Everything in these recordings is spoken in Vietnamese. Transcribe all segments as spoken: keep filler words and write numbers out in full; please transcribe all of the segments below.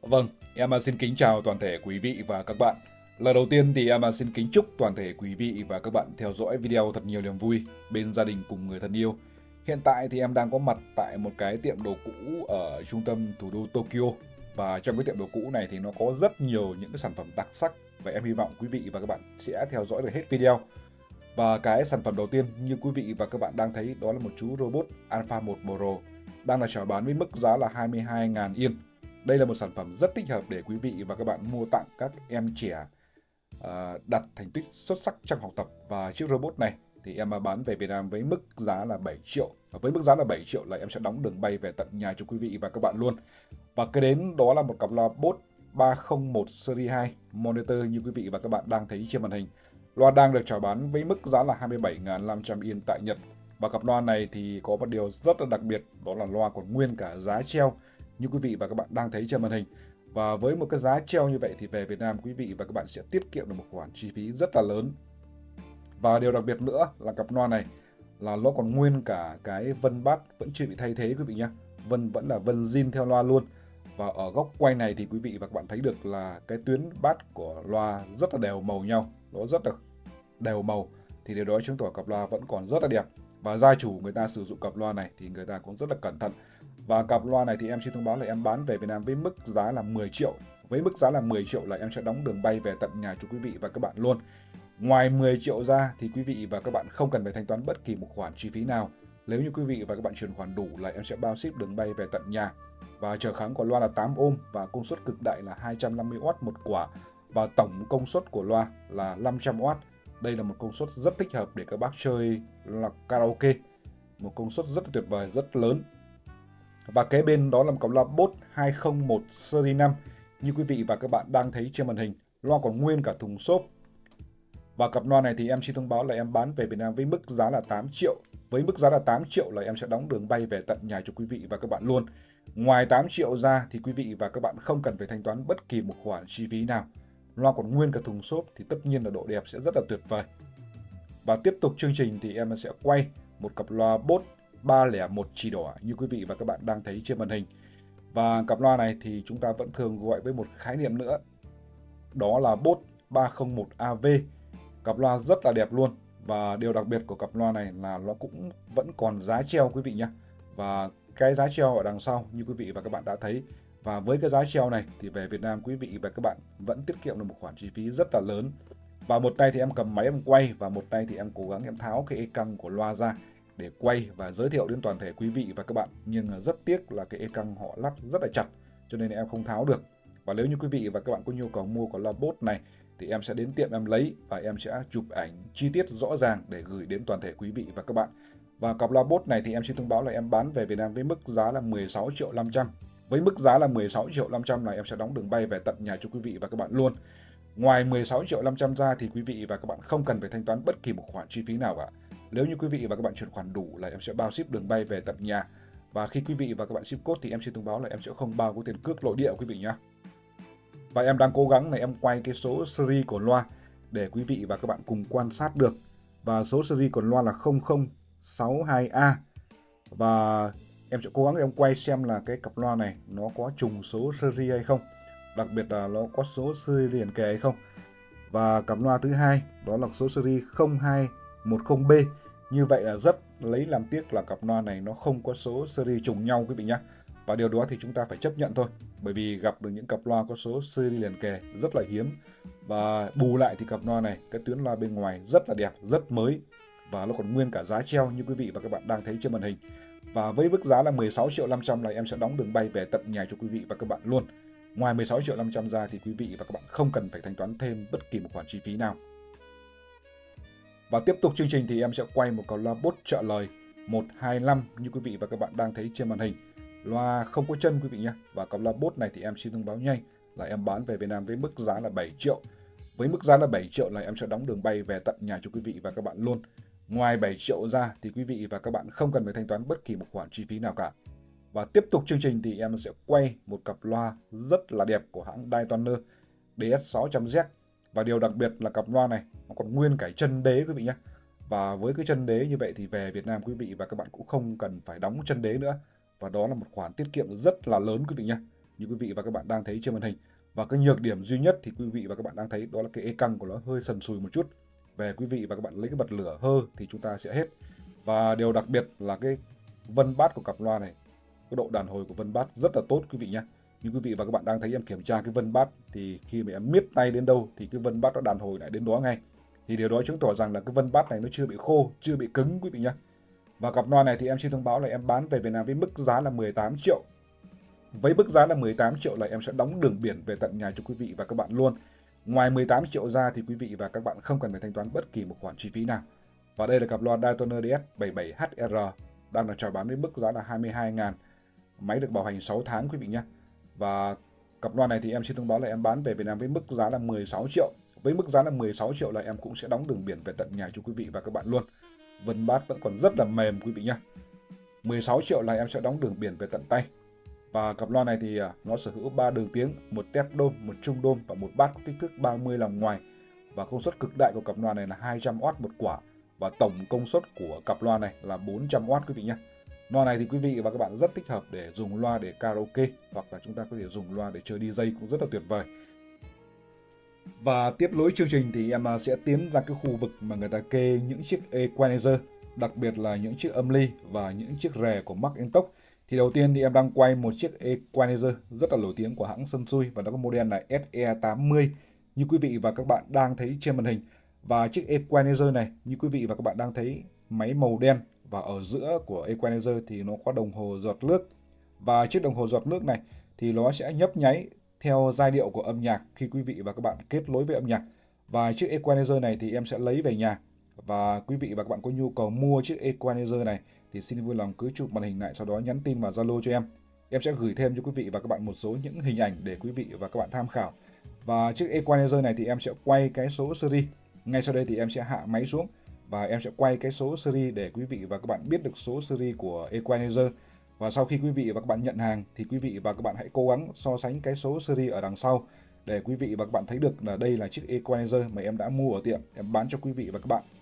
Vâng, em xin kính chào toàn thể quý vị và các bạn. Lần đầu tiên thì em xin kính chúc toàn thể quý vị và các bạn theo dõi video thật nhiều niềm vui bên gia đình cùng người thân yêu. Hiện tại thì em đang có mặt tại một cái tiệm đồ cũ ở trung tâm thủ đô Tokyo. Và trong cái tiệm đồ cũ này thì nó có rất nhiều những cái sản phẩm đặc sắc. Và em hy vọng quý vị và các bạn sẽ theo dõi được hết video. Và cái sản phẩm đầu tiên như quý vị và các bạn đang thấy đó là một chú robot Alpha một Pro đang là chào bán với mức giá là hai mươi hai nghìn yên. Đây là một sản phẩm rất thích hợp để quý vị và các bạn mua tặng các em trẻ uh, đạt thành tích xuất sắc trong học tập. Và chiếc robot này thì em bán về Việt Nam với mức giá là bảy triệu. Với mức giá là bảy triệu là em sẽ đóng đường bay về tận nhà cho quý vị và các bạn luôn. Và cái đến đó là một cặp loa Bose ba không một Series hai monitor như quý vị và các bạn đang thấy trên màn hình. Loa đang được chào bán với mức giá là hai mươi bảy nghìn năm trăm yên tại Nhật. Và cặp loa này thì có một điều rất là đặc biệt, đó là loa còn nguyên cả giá treo như quý vị và các bạn đang thấy trên màn hình. Và với một cái giá treo như vậy thì về Việt Nam quý vị và các bạn sẽ tiết kiệm được một khoản chi phí rất là lớn. Và điều đặc biệt nữa là cặp loa này là nó còn nguyên cả cái vân bát vẫn chưa bị thay thế quý vị nhé. Vân vẫn là vân zin theo loa luôn. Và ở góc quay này thì quý vị và các bạn thấy được là cái tuyến bát của loa rất là đều màu nhau, nó rất là đều màu, thì điều đó chứng tỏ cặp loa vẫn còn rất là đẹp. Và gia chủ người ta sử dụng cặp loa này thì người ta cũng rất là cẩn thận. Và cặp loa này thì em xin thông báo là em bán về Việt Nam với mức giá là mười triệu. Với mức giá là mười triệu là em sẽ đóng đường bay về tận nhà cho quý vị và các bạn luôn. Ngoài mười triệu ra thì quý vị và các bạn không cần phải thanh toán bất kỳ một khoản chi phí nào. Nếu như quý vị và các bạn chuyển khoản đủ là em sẽ bao ship đường bay về tận nhà. Và trở kháng của loa là tám ôm và công suất cực đại là hai trăm năm mươi oát một quả. Và tổng công suất của loa là năm trăm oát. Đây là một công suất rất thích hợp để các bác chơi là karaoke. Một công suất rất tuyệt vời, rất lớn. Và kế bên đó là một cặp loa Bose hai không một Series năm như quý vị và các bạn đang thấy trên màn hình. Loa còn nguyên cả thùng xốp. Và cặp loa này thì em xin thông báo là em bán về Việt Nam với mức giá là tám triệu. Với mức giá là tám triệu là em sẽ đóng đường bay về tận nhà cho quý vị và các bạn luôn. Ngoài tám triệu ra thì quý vị và các bạn không cần phải thanh toán bất kỳ một khoản chi phí nào. Loa còn nguyên cả thùng xốp thì tất nhiên là độ đẹp sẽ rất là tuyệt vời. Và tiếp tục chương trình thì em sẽ quay một cặp loa Bose ba không một chỉ đỏ như quý vị và các bạn đang thấy trên màn hình. Và cặp loa này thì chúng ta vẫn thường gọi với một khái niệm nữa, đó là Bose ba không một a vê. Cặp loa rất là đẹp luôn. Và điều đặc biệt của cặp loa này là nó cũng vẫn còn giá treo quý vị nhé. Và cái giá treo ở đằng sau như quý vị và các bạn đã thấy. Và với cái giá treo này thì về Việt Nam quý vị và các bạn vẫn tiết kiệm được một khoản chi phí rất là lớn. Và một tay thì em cầm máy em quay và một tay thì em cố gắng em tháo cái ê căng của loa ra để quay và giới thiệu đến toàn thể quý vị và các bạn. Nhưng rất tiếc là cái ê căng họ lắp rất là chặt cho nên em không tháo được. Và nếu như quý vị và các bạn có nhu cầu mua của loa Bose này thì em sẽ đến tiệm em lấy và em sẽ chụp ảnh chi tiết rõ ràng để gửi đến toàn thể quý vị và các bạn. Và cặp loa Bose này thì em xin thông báo là em bán về Việt Nam với mức giá là mười sáu triệu năm trăm. Với mức giá là mười sáu triệu năm trăm này em sẽ đóng đường bay về tận nhà cho quý vị và các bạn luôn. Ngoài mười sáu triệu năm trăm ra thì quý vị và các bạn không cần phải thanh toán bất kỳ một khoản chi phí nào cả. Nếu như quý vị và các bạn chuyển khoản đủ là em sẽ bao ship đường bay về tận nhà. Và khi quý vị và các bạn ship code thì em xin thông báo là em sẽ không bao cái tiền cước nội địa quý vị nhé. Và em đang cố gắng này em quay cái số series của loa để quý vị và các bạn cùng quan sát được. Và số series của loa là không không sáu hai A. Và em sẽ cố gắng em quay xem là cái cặp loa này nó có trùng số series hay không. Đặc biệt là nó có số series liền kề hay không. Và cặp loa thứ hai đó là số series không hai một không B. Như vậy là rất lấy làm tiếc là cặp loa này nó không có số series trùng nhau quý vị nhé. Và điều đó thì chúng ta phải chấp nhận thôi. Bởi vì gặp được những cặp loa có số series liền kề rất là hiếm. Và bù lại thì cặp loa này, cái tuyến loa bên ngoài rất là đẹp, rất mới. Và nó còn nguyên cả giá treo như quý vị và các bạn đang thấy trên màn hình. Và với mức giá là mười sáu triệu năm trăm là em sẽ đóng đường bay về tận nhà cho quý vị và các bạn luôn. Ngoài mười sáu triệu năm trăm ra thì quý vị và các bạn không cần phải thanh toán thêm bất kỳ một khoản chi phí nào. Và tiếp tục chương trình thì em sẽ quay một cặp loa Bose trợ lời một hai năm như quý vị và các bạn đang thấy trên màn hình. Loa không có chân quý vị nhé. Và cặp loa Bose này thì em xin thông báo nhanh là em bán về Việt Nam với mức giá là bảy triệu. Với mức giá là bảy triệu là em sẽ đóng đường bay về tận nhà cho quý vị và các bạn luôn. Ngoài bảy triệu ra thì quý vị và các bạn không cần phải thanh toán bất kỳ một khoản chi phí nào cả. Và tiếp tục chương trình thì em sẽ quay một cặp loa rất là đẹp của hãng Daytona D S sáu trăm Z. Và điều đặc biệt là cặp loa này nó còn nguyên cái chân đế quý vị nhé. Và với cái chân đế như vậy thì về Việt Nam quý vị và các bạn cũng không cần phải đóng chân đế nữa. Và đó là một khoản tiết kiệm rất là lớn quý vị nhé. như quý vị và các bạn đang thấy trên màn hình. Và cái nhược điểm duy nhất thì quý vị và các bạn đang thấy đó là cái ê căng của nó hơi sần sùi một chút. Về quý vị và các bạn lấy cái bật lửa hơ thì chúng ta sẽ hết. Và điều đặc biệt là cái vân bát của cặp loa này, cái độ đàn hồi của vân bát rất là tốt quý vị nhé. Như quý vị và các bạn đang thấy em kiểm tra cái vân bát thì khi mà em miết tay đến đâu thì cái vân bát nó đàn hồi lại đến đó ngay. Thì điều đó chứng tỏ rằng là cái vân bát này nó chưa bị khô, chưa bị cứng quý vị nhé. Và cặp loa này thì em xin thông báo là em bán về Việt Nam với mức giá là mười tám triệu. Với mức giá là mười tám triệu là em sẽ đóng đường biển về tận nhà cho quý vị và các bạn luôn. Ngoài mười tám triệu ra thì quý vị và các bạn không cần phải thanh toán bất kỳ một khoản chi phí nào. Và đây là cặp loa Daytona đê ét bảy mươi bảy H R đang được chào bán với mức giá là hai mươi hai nghìn. Máy được bảo hành sáu tháng quý vị nhé. Và cặp loa này thì em xin thông báo là em bán về Việt Nam với mức giá là mười sáu triệu. Với mức giá là mười sáu triệu là em cũng sẽ đóng đường biển về tận nhà cho quý vị và các bạn luôn. Vân bát vẫn còn rất là mềm quý vị nhé. mười sáu triệu là em sẽ đóng đường biển về tận tay. Và cặp loa này thì nó sở hữu ba đường tiếng, một tép đôm, một trung đôm và một bát có kích thước ba mươi lòng ngoài. Và công suất cực đại của cặp loa này là hai trăm oát một quả. Và tổng công suất của cặp loa này là bốn trăm oát quý vị nhé. Loa này thì quý vị và các bạn rất thích hợp để dùng loa để karaoke, hoặc là chúng ta có thể dùng loa để chơi đi jay cũng rất là tuyệt vời. Và tiếp nối chương trình thì em sẽ tiến ra cái khu vực mà người ta kê những chiếc equalizer, đặc biệt là những chiếc âm ly và những chiếc rè của McIntosh. Thì đầu tiên thì em đang quay một chiếc equalizer rất là nổi tiếng của hãng Sansui và nó có model là S E tám mươi như quý vị và các bạn đang thấy trên màn hình. Và chiếc equalizer này như quý vị và các bạn đang thấy máy màu đen, và ở giữa của equalizer thì nó có đồng hồ giọt nước. Và chiếc đồng hồ giọt nước này thì nó sẽ nhấp nháy theo giai điệu của âm nhạc khi quý vị và các bạn kết nối với âm nhạc. Và chiếc equalizer này thì em sẽ lấy về nhà. Và quý vị và các bạn có nhu cầu mua chiếc equalizer này thì xin vui lòng cứ chụp màn hình lại, sau đó nhắn tin vào Zalo cho em. Em sẽ gửi thêm cho quý vị và các bạn một số những hình ảnh để quý vị và các bạn tham khảo. Và chiếc equalizer này thì em sẽ quay cái số series. Ngay sau đây thì em sẽ hạ máy xuống và em sẽ quay cái số series để quý vị và các bạn biết được số series của equalizer. Và sau khi quý vị và các bạn nhận hàng thì quý vị và các bạn hãy cố gắng so sánh cái số series ở đằng sau để quý vị và các bạn thấy được là đây là chiếc equalizer mà em đã mua ở tiệm, em bán cho quý vị và các bạn.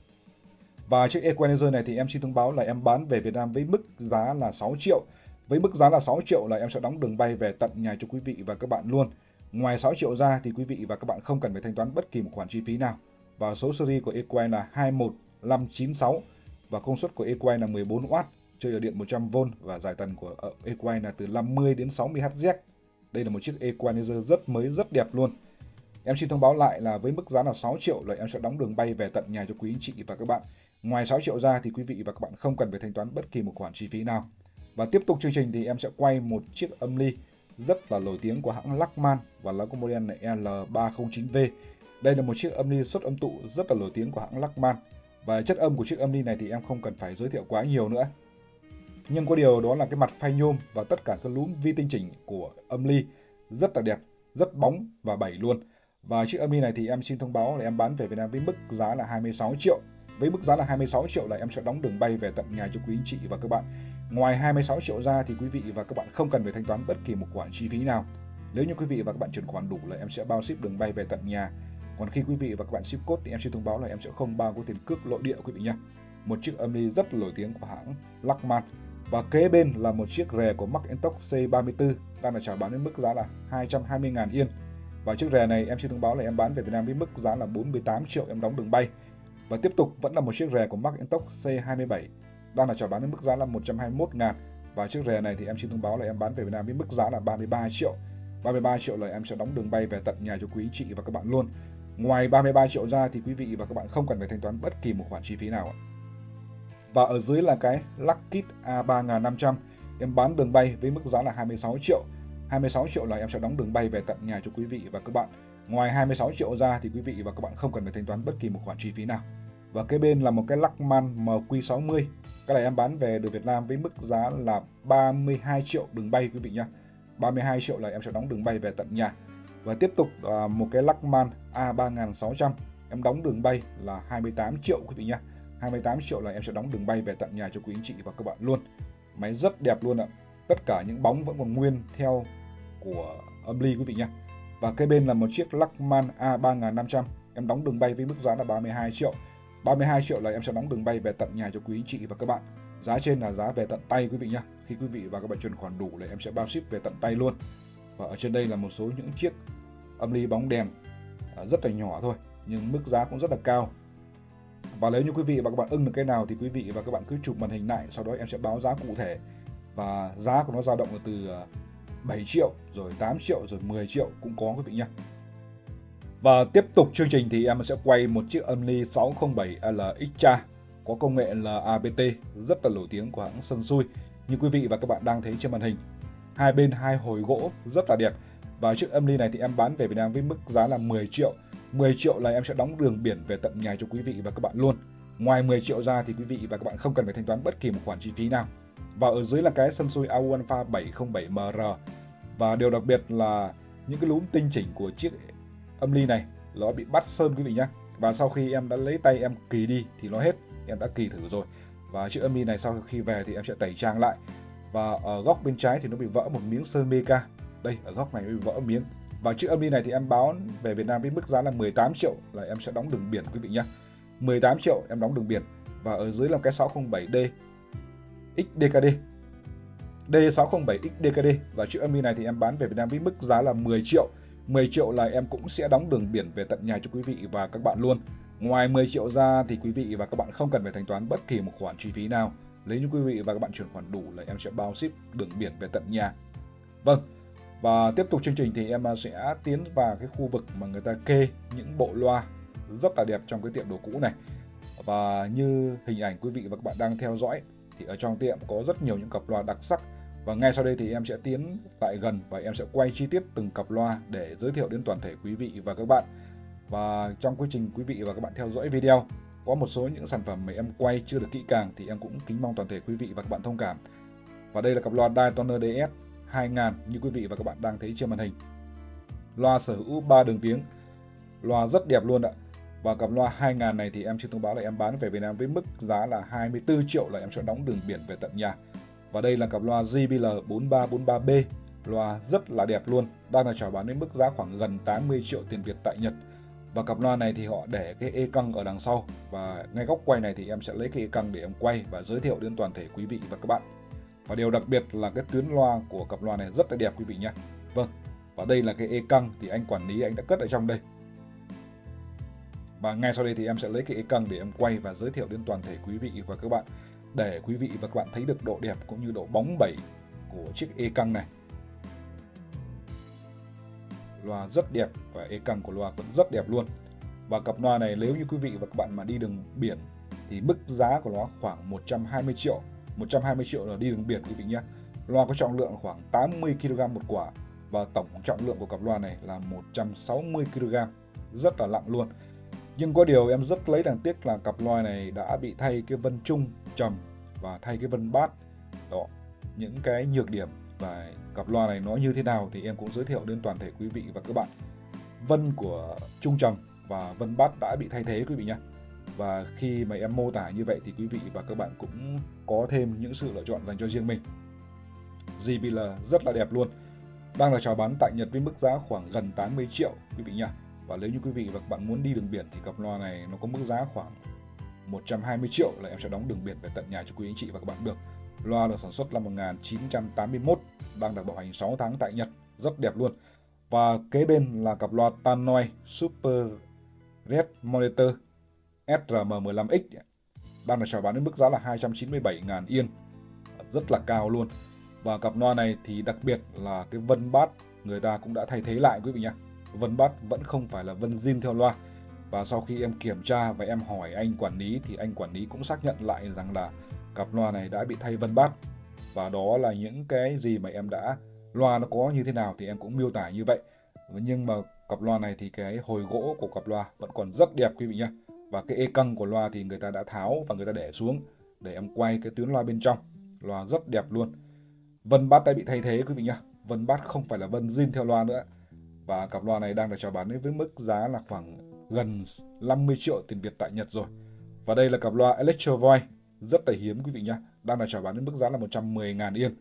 Và chiếc equalizer này thì em xin thông báo là em bán về Việt Nam với mức giá là sáu triệu. Với mức giá là sáu triệu là em sẽ đóng đường bay về tận nhà cho quý vị và các bạn luôn. Ngoài sáu triệu ra thì quý vị và các bạn không cần phải thanh toán bất kỳ một khoản chi phí nào. Và số series của equalizer là hai một năm chín sáu và công suất của equalizer là mười bốn oát, chơi ở điện một trăm vôn và giải tần của equalizer là từ năm mươi đến sáu mươi héc. Đây là một chiếc equalizer rất mới, rất đẹp luôn. Em xin thông báo lại là với mức giá là sáu triệu là em sẽ đóng đường bay về tận nhà cho quý anh chị và các bạn. Ngoài sáu triệu ra thì quý vị và các bạn không cần phải thanh toán bất kỳ một khoản chi phí nào. Và tiếp tục chương trình thì em sẽ quay một chiếc âm ly rất là nổi tiếng của hãng Lachman và nó có model là L ba không chín V. Đây là một chiếc âm ly xuất âm tụ rất là nổi tiếng của hãng Lachman. Và chất âm của chiếc âm ly này thì em không cần phải giới thiệu quá nhiều nữa. Nhưng có điều đó là cái mặt phay nhôm và tất cả các núm vi tinh chỉnh của âm ly rất là đẹp, rất bóng và bẩy luôn. Và chiếc âm ly này thì em xin thông báo là em bán về Việt Nam với mức giá là hai mươi sáu triệu. Với mức giá là hai mươi sáu triệu là em sẽ đóng đường bay về tận nhà cho quý anh chị và các bạn. Ngoài hai mươi sáu triệu ra thì quý vị và các bạn không cần phải thanh toán bất kỳ một khoản chi phí nào. Nếu như quý vị và các bạn chuyển khoản đủ là em sẽ bao ship đường bay về tận nhà. Còn khi quý vị và các bạn ship code thì em xin thông báo là em sẽ không bao có tiền cước nội địa quý vị nhé. Một chiếc âm ly rất là nổi tiếng của hãng Lachman. Và kế bên là một chiếc rè của McIntosh C ba mươi tư đang được chào bán với mức giá là hai trăm hai mươi nghìn yên. Và chiếc rè này em xin thông báo là em bán về Việt Nam với mức giá là bốn mươi tám triệu, em đóng đường bay. Và tiếp tục vẫn là một chiếc rè của McIntosh C hai mươi bảy đang là chào bán với mức giá là một trăm hai mươi mốt nghìn. Và chiếc rè này thì em xin thông báo là em bán về Việt Nam với mức giá là ba mươi ba triệu. ba mươi ba triệu là em sẽ đóng đường bay về tận nhà cho quý chị và các bạn luôn. Ngoài ba mươi ba triệu ra thì quý vị và các bạn không cần phải thanh toán bất kỳ một khoản chi phí nào. Và ở dưới là cái Luckit A ba nghìn năm trăm, em bán đường bay với mức giá là hai mươi sáu triệu. hai mươi sáu triệu là em sẽ đóng đường bay về tận nhà cho quý vị và các bạn. Ngoài hai mươi sáu triệu ra thì quý vị và các bạn không cần phải thanh toán bất kỳ một khoản chi phí nào. Và kế bên là một cái Lachman M Q sáu mươi. Cái này em bán về được Việt Nam với mức giá là ba mươi hai triệu đường bay quý vị nhé. ba mươi hai triệu là em sẽ đóng đường bay về tận nhà. Và tiếp tục một cái Lachman A ba nghìn sáu trăm, em đóng đường bay là hai mươi tám triệu quý vị nhé. hai mươi tám triệu là em sẽ đóng đường bay về tận nhà cho quý anh chị và các bạn luôn. Máy rất đẹp luôn ạ. Tất cả những bóng vẫn còn nguyên theo của âm ly quý vị nhé. Và kế bên là một chiếc Lachman A ba nghìn năm trăm, em đóng đường bay với mức giá là ba mươi hai triệu. ba mươi hai triệu là em sẽ đóng đường bay về tận nhà cho quý anh chị và các bạn. Giá trên là giá về tận tay quý vị nhé. Khi quý vị và các bạn chuyển khoản đủ là em sẽ bao ship về tận tay luôn. Và ở trên đây là một số những chiếc âm ly bóng đèn rất là nhỏ thôi, nhưng mức giá cũng rất là cao. Và nếu như quý vị và các bạn ưng được cái nào thì quý vị và các bạn cứ chụp màn hình lại, sau đó em sẽ báo giá cụ thể. Và giá của nó dao động từ bảy triệu, rồi tám triệu, rồi mười triệu cũng có quý vị nhé. Và tiếp tục chương trình thì em sẽ quay một chiếc âm ly sáu không bảy L Xtra có công nghệ L A B T rất là nổi tiếng của hãng Sansui, như quý vị và các bạn đang thấy trên màn hình. Hai bên hai hồi gỗ rất là đẹp. Và chiếc âm ly này thì em bán về Việt Nam với mức giá là mười triệu. mười triệu là em sẽ đóng đường biển về tận nhà cho quý vị và các bạn luôn. Ngoài mười triệu ra thì quý vị và các bạn không cần phải thanh toán bất kỳ một khoản chi phí nào. Và ở dưới là cái Sansui A U Alpha bảy không bảy M R. Và điều đặc biệt là những cái núm tinh chỉnh của chiếc âm ly này nó bị bắt sơn quý vị nhé. Và sau khi em đã lấy tay em kỳ đi thì nó hết. Em đã kỳ thử rồi. Và chiếc âm ly này sau khi về thì em sẽ tẩy trang lại. Và ở góc bên trái thì nó bị vỡ một miếng sơn mica. Đây, ở góc này bị vỡ miếng. Và chiếc âm ly này thì em báo về Việt Nam với mức giá là mười tám triệu, là em sẽ đóng đường biển quý vị nhé. mười tám triệu em đóng đường biển. Và ở dưới là cái sáu không bảy D X D K D D sáu không bảy X D K D. Và chiếc âm ly này thì em bán về Việt Nam với mức giá là mười triệu. mười triệu là em cũng sẽ đóng đường biển về tận nhà cho quý vị và các bạn luôn. Ngoài mười triệu ra thì quý vị và các bạn không cần phải thanh toán bất kỳ một khoản chi phí nào. Nếu như quý vị và các bạn chuyển khoản đủ là em sẽ bao ship đường biển về tận nhà. Vâng. Và tiếp tục chương trình thì em sẽ tiến vào cái khu vực mà người ta kê những bộ loa rất là đẹp trong cái tiệm đồ cũ này. Và như hình ảnh quý vị và các bạn đang theo dõi thì ở trong tiệm có rất nhiều những cặp loa đặc sắc. Và ngay sau đây thì em sẽ tiến lại gần và em sẽ quay chi tiết từng cặp loa để giới thiệu đến toàn thể quý vị và các bạn. Và trong quá trình quý vị và các bạn theo dõi video, có một số những sản phẩm mà em quay chưa được kỹ càng thì em cũng kính mong toàn thể quý vị và các bạn thông cảm. Và đây là cặp loa Daytona D S hai nghìn như quý vị và các bạn đang thấy trên màn hình. Loa sở hữu ba đường tiếng. Loa rất đẹp luôn ạ. Và cặp loa hai nghìn này thì em xin thông báo là em bán về Việt Nam với mức giá là hai mươi tư triệu, là em sẽ đóng đường biển về tận nhà. Và đây là cặp loa J B L bốn ba bốn ba B. Loa rất là đẹp luôn, đang là chào bán với mức giá khoảng gần tám mươi triệu tiền Việt tại Nhật. Và cặp loa này thì họ để cái e căng ở đằng sau. Và ngay góc quay này thì em sẽ lấy cái e căng để em quay và giới thiệu đến toàn thể quý vị và các bạn. Và điều đặc biệt là cái tuyến loa của cặp loa này rất là đẹp quý vị nhé. Vâng, và đây là cái e căng thì anh quản lý anh đã cất ở trong đây. Và ngay sau đây thì em sẽ lấy cái e căng để em quay và giới thiệu đến toàn thể quý vị và các bạn, để quý vị và các bạn thấy được độ đẹp cũng như độ bóng bẩy của chiếc e căng này. Loa rất đẹp và e căng của loa vẫn rất đẹp luôn. Và cặp loa này nếu như quý vị và các bạn mà đi đường biển thì mức giá của nó khoảng một trăm hai mươi triệu. một trăm hai mươi triệu là đi đường biển quý vị nhé. Loa có trọng lượng khoảng tám mươi ki lô gam một quả. Và tổng trọng lượng của cặp loa này là một trăm sáu mươi ki lô gam. Rất là nặng luôn. Nhưng có điều em rất lấy đáng tiếc là cặp loa này đã bị thay cái vân trung trầm và thay cái vân bát. Đó, những cái nhược điểm và cặp loa này nó như thế nào thì em cũng giới thiệu đến toàn thể quý vị và các bạn. Vân của trung trầm và vân bát đã bị thay thế quý vị nhé. Và khi mà em mô tả như vậy thì quý vị và các bạn cũng có thêm những sự lựa chọn dành cho riêng mình. J B L rất là đẹp luôn. Đang là chào bán tại Nhật với mức giá khoảng gần tám mươi triệu quý vị nha. Và nếu như quý vị và các bạn muốn đi đường biển thì cặp loa này nó có mức giá khoảng một trăm hai mươi triệu, là em sẽ đóng đường biển về tận nhà cho quý anh chị và các bạn được. Loa được sản xuất năm một nghìn chín trăm tám mươi mốt, đang được bảo hành sáu tháng tại Nhật, rất đẹp luôn. Và kế bên là cặp loa Tannoy Super Red Monitor S R M mười lăm X, đang được chào bán với mức giá là hai trăm chín mươi bảy nghìn yên, rất là cao luôn. Và cặp loa này thì đặc biệt là cái vân bát người ta cũng đã thay thế lại quý vị nhé. Vân bát vẫn không phải là vân zin theo loa. Và sau khi em kiểm tra và em hỏi anh quản lý thì anh quản lý cũng xác nhận lại rằng là cặp loa này đã bị thay vân bát. Và đó là những cái gì mà em đã, loa nó có như thế nào thì em cũng miêu tả như vậy. Nhưng mà cặp loa này thì cái hồi gỗ của cặp loa vẫn còn rất đẹp quý vị nhé. Và cái e căng của loa thì người ta đã tháo và người ta để xuống để em quay cái tuyến loa bên trong. Loa rất đẹp luôn. Vân bát đã bị thay thế quý vị nhé. Vân bát không phải là vân zin theo loa nữa. Và cặp loa này đang được chào bán với mức giá là khoảng gần năm mươi triệu tiền Việt tại Nhật rồi. Và đây là cặp loa Electro Voice, rất là hiếm quý vị nhé. Đang được chào bán với mức giá là một trăm mười nghìn yên.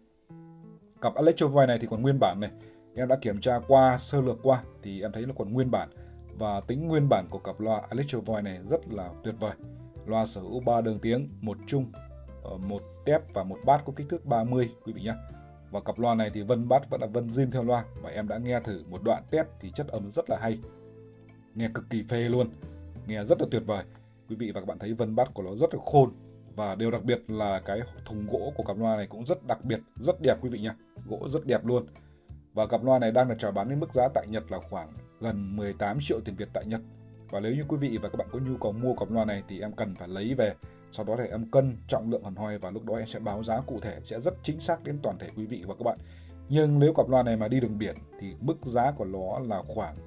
Cặp Electro Voice này thì còn nguyên bản này. Em đã kiểm tra qua, sơ lược qua thì em thấy nó còn nguyên bản. Và tính nguyên bản của cặp loa Electro Voice này rất là tuyệt vời. Loa sở hữu ba đường tiếng, một trung, một tép và một bát có kích thước ba mươi quý vị nhé. Và cặp loa này thì vân bass vẫn là vân zin theo loa, và em đã nghe thử một đoạn test thì chất âm rất là hay, nghe cực kỳ phê luôn, nghe rất là tuyệt vời. Quý vị và các bạn thấy vân bass của nó rất là khôn, và điều đặc biệt là cái thùng gỗ của cặp loa này cũng rất đặc biệt, rất đẹp quý vị nha, gỗ rất đẹp luôn. Và cặp loa này đang được chào bán với mức giá tại Nhật là khoảng gần mười tám triệu tiền Việt tại Nhật. Và nếu như quý vị và các bạn có nhu cầu mua cặp loa này thì em cần phải lấy về, sau đó thì em cân trọng lượng hẳn hoi, và lúc đó em sẽ báo giá cụ thể, sẽ rất chính xác đến toàn thể quý vị và các bạn. Nhưng nếu cặp loa này mà đi đường biển thì mức giá của nó là khoảng,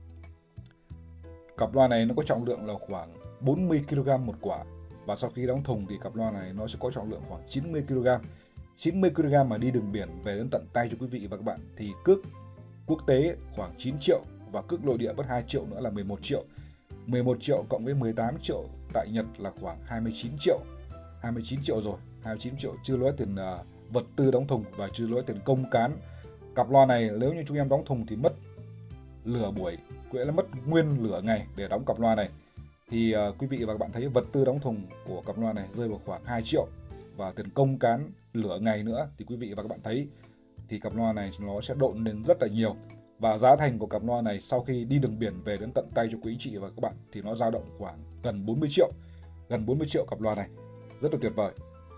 cặp loa này nó có trọng lượng là khoảng bốn mươi ki lô gam một quả, và sau khi đóng thùng thì cặp loa này nó sẽ có trọng lượng khoảng chín mươi ki lô gam. chín mươi ki lô gam mà đi đường biển về đến tận tay cho quý vị và các bạn thì cước quốc tế khoảng chín triệu, và cước nội địa mất hai triệu nữa là mười một triệu. mười một triệu cộng với mười tám triệu tại Nhật là khoảng hai mươi chín triệu. hai mươi chín triệu rồi, hai mươi chín triệu chưa nói tiền uh, vật tư đóng thùng và chưa nói tiền công cán. Cặp loa này nếu như chúng em đóng thùng thì mất lửa buổi, nghĩa là mất nguyên lửa ngày để đóng cặp loa này. Thì uh, quý vị và các bạn thấy vật tư đóng thùng của cặp loa này rơi vào khoảng hai triệu, và tiền công cán lửa ngày nữa thì quý vị và các bạn thấy thì cặp loa này nó sẽ độn lên rất là nhiều. Và giá thành của cặp loa này sau khi đi đường biển về đến tận tay cho quý anh chị và các bạn thì nó dao động khoảng gần bốn mươi triệu. Gần bốn mươi triệu cặp loa này. Rất là tuyệt vời.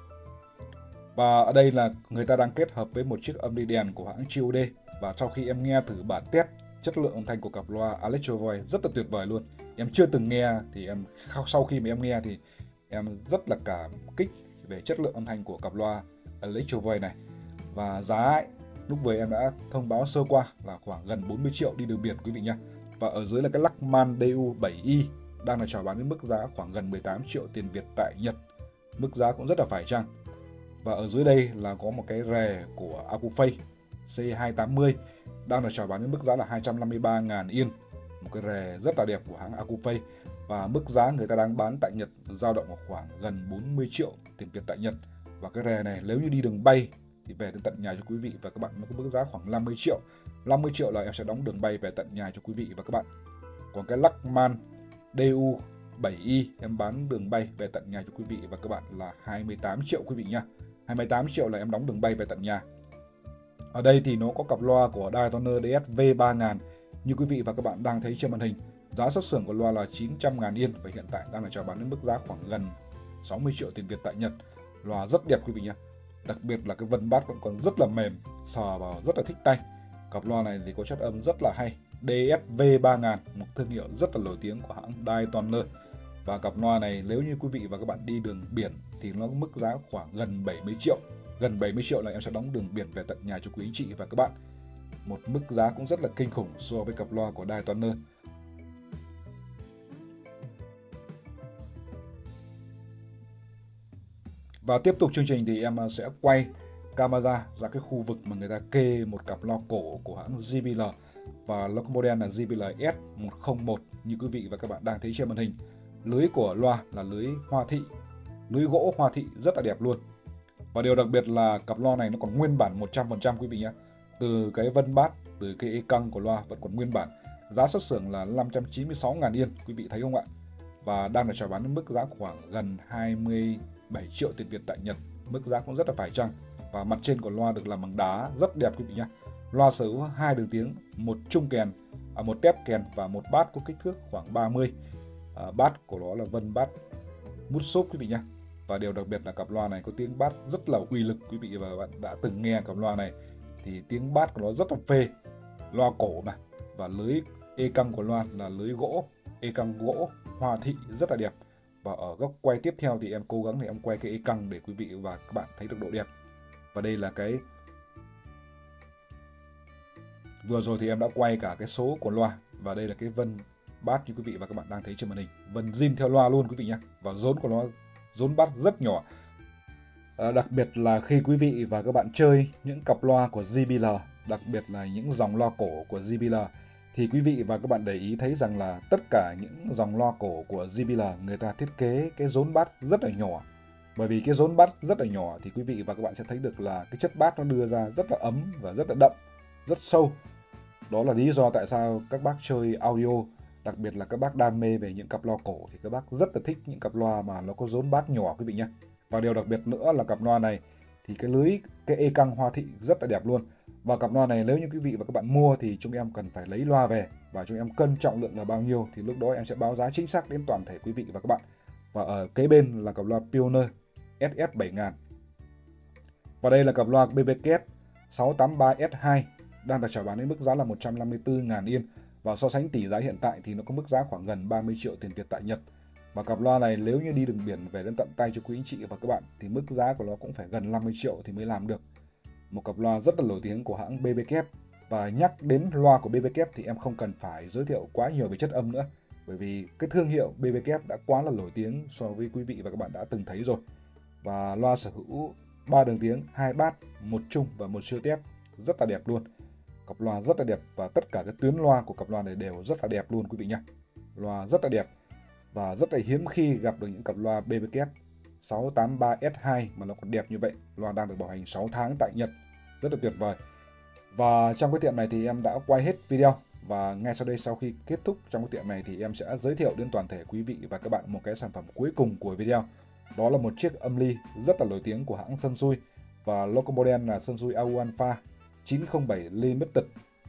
Và ở đây là người ta đang kết hợp với một chiếc âm đi đèn của hãng giê ô đê. Và sau khi em nghe thử bản test chất lượng âm thanh của cặp loa Electro Voice rất là tuyệt vời luôn. Em chưa từng nghe thì em sau khi mà em nghe thì em rất là cảm kích về chất lượng âm thanh của cặp loa Electro Voice này. Và giá ấy, lúc vừa em đã thông báo sơ qua là khoảng gần bốn mươi triệu đi đường biển quý vị nha. Và ở dưới là cái Lachman đê u bảy i đang là chào bán với mức giá khoảng gần mười tám triệu tiền Việt tại Nhật. Mức giá cũng rất là phải chăng. Và ở dưới đây là có một cái rè của Acouphase C hai tám mươi đang được chào bán với mức giá là hai trăm năm mươi ba nghìn yên. Một cái rè rất là đẹp của hãng Acouphase, và mức giá người ta đang bán tại Nhật dao động vào khoảng gần bốn mươi triệu tiền Việt tại Nhật. Và cái rè này nếu như đi đường bay thì về đến tận nhà cho quý vị và các bạn nó có mức giá khoảng năm mươi triệu. năm mươi triệu là em sẽ đóng đường bay về tận nhà cho quý vị và các bạn. Còn cái Lachman đê u bảy i em bán đường bay về tận nhà cho quý vị và các bạn là hai mươi tám triệu quý vị nha. hai mươi tám triệu là em đóng đường bay về tận nhà. Ở đây thì nó có cặp loa của Daytona đê ét vê ba nghìn như quý vị và các bạn đang thấy trên màn hình. Giá xuất xưởng của loa là chín trăm nghìn yên và hiện tại đang là chào bán đến mức giá khoảng gần sáu mươi triệu tiền Việt tại Nhật. Loa rất đẹp quý vị nha. Đặc biệt là cái vân bass vẫn còn rất là mềm, sờ vào rất là thích tay. Cặp loa này thì có chất âm rất là hay. đê ét vê ba nghìn, một thương hiệu rất là nổi tiếng của hãng Daytona. Và cặp loa này nếu như quý vị và các bạn đi đường biển thì nó có mức giá khoảng gần bảy mươi triệu. Gần bảy mươi triệu là em sẽ đóng đường biển về tận nhà cho quý anh chị và các bạn. Một mức giá cũng rất là kinh khủng so với cặp loa của Daytona. Và tiếp tục chương trình thì em sẽ quay camera ra cái khu vực mà người ta kê một cặp loa cổ của hãng giê bê lờ, và loa model là giê bê lờ S một không một như quý vị và các bạn đang thấy trên màn hình. Lưới của loa là lưới hoa thị, lưới gỗ hoa thị rất là đẹp luôn. Và điều đặc biệt là cặp loa này nó còn nguyên bản một trăm phần trăm quý vị nhé. Từ cái vân bass, từ cái e căng của loa vẫn còn nguyên bản. Giá xuất xưởng là năm trăm chín mươi sáu nghìn yên, quý vị thấy không ạ? Và đang được chào bán đến mức giá khoảng gần hai mươi bảy triệu tiền Việt tại Nhật. Mức giá cũng rất là phải chăng. Và mặt trên của loa được làm bằng đá rất đẹp quý vị nhé. Loa sở hữu hai đường tiếng, một trung kèn, à, một tép kèn và một bass có kích thước khoảng ba mươi. À, bass của nó là vân bass mút xốp quý vị nhé. Và điều đặc biệt là cặp loa này có tiếng bass rất là uy lực. Quý vị và bạn đã từng nghe cặp loa này thì tiếng bass của nó rất là phê. Loa cổ mà. Và lưới e căng của loa là lưới gỗ, e căng gỗ hoa thị rất là đẹp. Và ở góc quay tiếp theo thì em cố gắng để em quay cái e căng để quý vị và các bạn thấy được độ đẹp. Và đây là cái vừa rồi thì em đã quay cả cái số của loa, và đây là cái vân bass như quý vị và các bạn đang thấy trên màn hình. Vân zin theo loa luôn quý vị nhé. Và rốn của nó, rốn bass rất nhỏ. À, đặc biệt là khi quý vị và các bạn chơi những cặp loa của giê bê lờ, đặc biệt là những dòng loa cổ của giê bê lờ, thì quý vị và các bạn để ý thấy rằng là tất cả những dòng loa cổ của giê bê lờ người ta thiết kế cái rốn bass rất là nhỏ. Bởi vì cái rốn bass rất là nhỏ thì quý vị và các bạn sẽ thấy được là cái chất bass nó đưa ra rất là ấm và rất là đậm, rất sâu. Đó là lý do tại sao các bác chơi audio, đặc biệt là các bác đam mê về những cặp loa cổ thì các bác rất là thích những cặp loa mà nó có rốn bass nhỏ quý vị nhé. Và điều đặc biệt nữa là cặp loa này thì cái lưới, cái e căng hoa thị rất là đẹp luôn. Và cặp loa này nếu như quý vị và các bạn mua thì chúng em cần phải lấy loa về và chúng em cân trọng lượng là bao nhiêu thì lúc đó em sẽ báo giá chính xác đến toàn thể quý vị và các bạn. Và ở kế bên là cặp loa Pioneer ét ét bảy nghìn. Và đây là cặp loa bê vê ca sáu tám ba S hai đang được chào bán đến mức giá là một trăm năm mươi tư nghìn yên. Và so sánh tỷ giá hiện tại thì nó có mức giá khoảng gần ba mươi triệu tiền Việt tại Nhật. Và cặp loa này nếu như đi đường biển về đến tận tay cho quý anh chị và các bạn thì mức giá của nó cũng phải gần năm mươi triệu thì mới làm được. Một cặp loa rất là nổi tiếng của hãng bê vê ca. Và nhắc đến loa của bê vê ca thì em không cần phải giới thiệu quá nhiều về chất âm nữa, bởi vì cái thương hiệu bê vê ca đã quá là nổi tiếng so với quý vị và các bạn đã từng thấy rồi. Và loa sở hữu ba đường tiếng, hai bass, một trung và một siêu tép, rất là đẹp luôn. Cặp loa rất là đẹp và tất cả các tuyến loa của cặp loa này đều rất là đẹp luôn quý vị nhé. Loa rất là đẹp và rất là hiếm khi gặp được những cặp loa bê vê ca sáu tám ba S hai mà nó còn đẹp như vậy. Loa đang được bảo hành sáu tháng tại Nhật, rất là tuyệt vời. Và trong cái tiệm này thì em đã quay hết video, và ngay sau đây sau khi kết thúc trong cái tiệm này thì em sẽ giới thiệu đến toàn thể quý vị và các bạn một cái sản phẩm cuối cùng của video. Đó là một chiếc âm ly rất là nổi tiếng của hãng Sansui và logo model là Sansui a u Alpha chín không bảy Limited.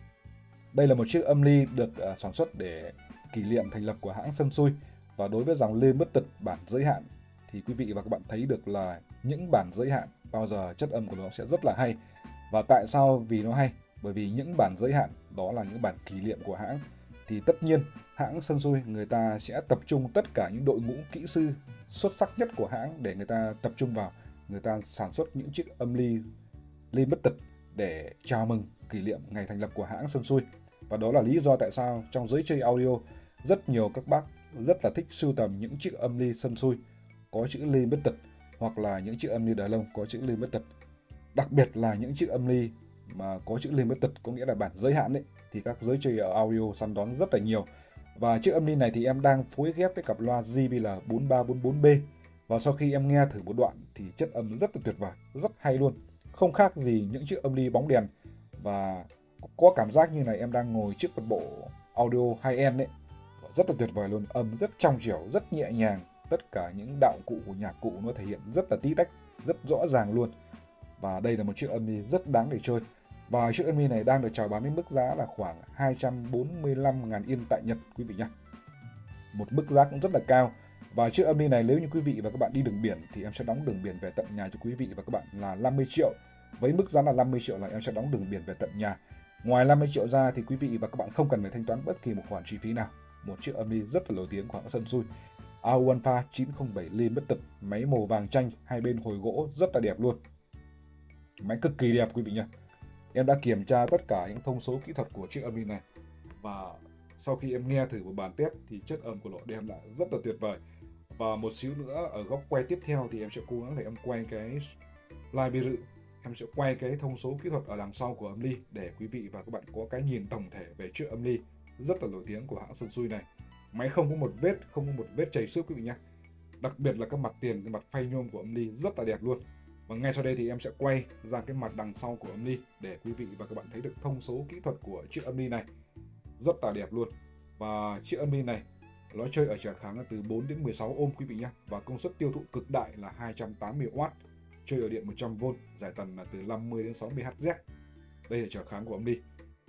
Đây là một chiếc âm ly được uh, sản xuất để kỷ niệm thành lập của hãng Sansui, và đối với dòng Limited bản giới hạn thì quý vị và các bạn thấy được là những bản giới hạn bao giờ chất âm của nó sẽ rất là hay. Và tại sao vì nó hay? Bởi vì những bản giới hạn đó là những bản kỷ niệm của hãng, thì tất nhiên hãng Sansui người ta sẽ tập trung tất cả những đội ngũ kỹ sư xuất sắc nhất của hãng để người ta tập trung vào, người ta sản xuất những chiếc âm ly Limited để chào mừng kỷ niệm ngày thành lập của hãng Sansui. Và đó là lý do tại sao trong giới chơi audio rất nhiều các bác rất là thích sưu tầm những chiếc âm ly Sansui có chữ Limited, hoặc là những chiếc âm ly đàn lông có chữ Limited. Đặc biệt là những chiếc âm ly mà có chữ Limited, có nghĩa là bản giới hạn đấy, thì các giới chơi ở audio săn đón rất là nhiều. Và chiếc âm ly này thì em đang phối ghép với cặp loa J B L bốn ba bốn bốn B. Và sau khi em nghe thử một đoạn thì chất âm rất là tuyệt vời, rất hay luôn. Không khác gì những chiếc âm ly bóng đèn. Và có cảm giác như này em đang ngồi trước một bộ audio high-end đấy. Rất là tuyệt vời luôn, âm rất trong trẻo, rất nhẹ nhàng. Tất cả những đạo cụ của nhạc cụ nó thể hiện rất là tí tách, rất rõ ràng luôn. Và đây là một chiếc âm ly rất đáng để chơi. Và chiếc âm ly này đang được chào bán với mức giá là khoảng hai trăm bốn mươi lăm nghìn yên tại Nhật quý vị nhé. Một mức giá cũng rất là cao. Và chiếc âm ly này nếu như quý vị và các bạn đi đường biển thì em sẽ đóng đường biển về tận nhà cho quý vị và các bạn là năm mươi triệu. Với mức giá là năm mươi triệu là em sẽ đóng đường biển về tận nhà. Ngoài năm mươi triệu ra thì quý vị và các bạn không cần phải thanh toán bất kỳ một khoản chi phí nào. Một chiếc âm ly rất là nổi tiếng của hãng Sansui a u Alpha chín không bảy Limited, máy màu vàng chanh, hai bên hồi gỗ rất là đẹp luôn. Máy cực kỳ đẹp quý vị nhé. Em đã kiểm tra tất cả những thông số kỹ thuật của chiếc âm ly này, và sau khi em nghe thử một bản test thì chất âm của nó đem lại rất là tuyệt vời. Và một xíu nữa ở góc quay tiếp theo thì em sẽ cố gắng để em quay cái live biệt thự, em sẽ quay cái thông số kỹ thuật ở đằng sau của âm ly để quý vị và các bạn có cái nhìn tổng thể về chiếc âm ly rất là nổi tiếng của hãng Sansui này. Máy không có một vết, không có một vết chảy xước quý vị nhé. Đặc biệt là các mặt tiền, cái mặt phay nhôm của âm ly rất là đẹp luôn. Và ngay sau đây thì em sẽ quay ra cái mặt đằng sau của âm ly để quý vị và các bạn thấy được thông số kỹ thuật của chiếc âm ly này. Rất là đẹp luôn. Và chiếc âm ly này nó chơi ở trở kháng là từ bốn đến mười sáu ohm quý vị nhé. Và công suất tiêu thụ cực đại là hai trăm tám mươi oát. Chơi ở điện một trăm vôn, giải tần là từ năm mươi đến sáu mươi héc. Đây là trở kháng của âm ly.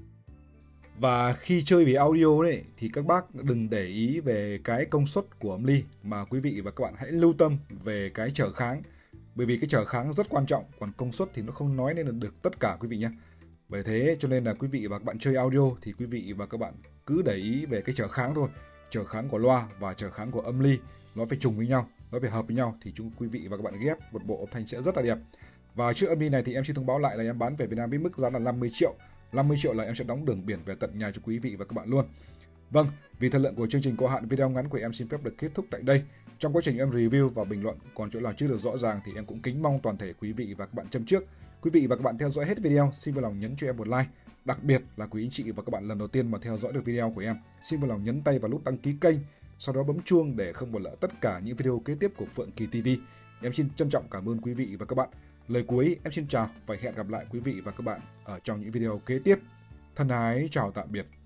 Và khi chơi về audio đấy thì các bác đừng để ý về cái công suất của âm ly, mà quý vị và các bạn hãy lưu tâm về cái trở kháng. Bởi vì cái trở kháng rất quan trọng, còn công suất thì nó không nói nên được tất cả quý vị nhé. Bởi thế cho nên là quý vị và các bạn chơi audio thì quý vị và các bạn cứ để ý về cái trở kháng thôi. Trở kháng của loa và trở kháng của âm ly nó phải trùng với nhau, nó phải hợp với nhau thì chúng quý vị và các bạn ghép một bộ âm thanh sẽ rất là đẹp. Và chiếc âm ly này thì em xin thông báo lại là em bán về Việt Nam với mức giá là năm mươi triệu. năm mươi triệu là em sẽ đóng đường biển về tận nhà cho quý vị và các bạn luôn. Vâng, vì thời lượng của chương trình có hạn, video ngắn của em xin phép được kết thúc tại đây. Trong quá trình em review và bình luận còn chỗ nào chưa được rõ ràng thì em cũng kính mong toàn thể quý vị và các bạn châm trước. Quý vị và các bạn theo dõi hết video, xin vui lòng nhấn cho em một like. Đặc biệt là quý anh chị và các bạn lần đầu tiên mà theo dõi được video của em, xin vui lòng nhấn tay vào nút đăng ký kênh, sau đó bấm chuông để không bỏ lỡ tất cả những video kế tiếp của Phượng Kỳ ti vi. Em xin trân trọng cảm ơn quý vị và các bạn. Lời cuối em xin chào và hẹn gặp lại quý vị và các bạn ở trong những video kế tiếp. Thân ái chào tạm biệt.